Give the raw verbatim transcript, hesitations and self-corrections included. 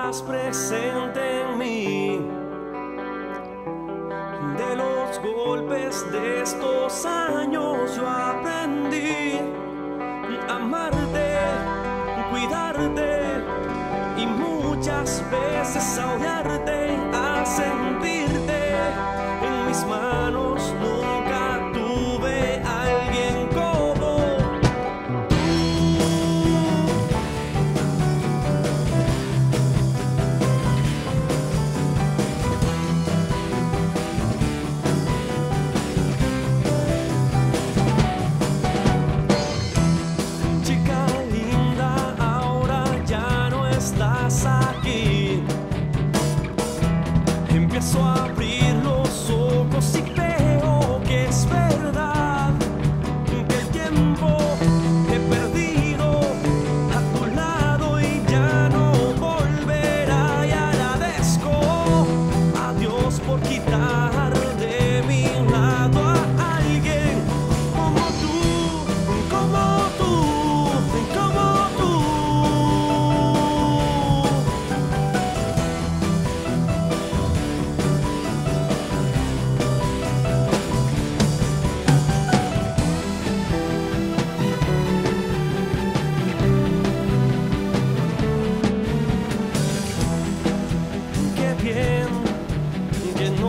estás presente en mí. De los golpes de estos años yo aprendí a amarte, cuidarte y muchas veces a odiarte, a sentirte en mis manos. Nunca tuve a alguien como chica linda, ahora ya no estás aquí. Empiezo a abrir los ojos y veo que es verdad, que el tiempo he perdido a tu lado y ya no volverá. Y agradezco a Dios por quitar de mi lado a alguien como tú, como tú, como tú. Qué bien que no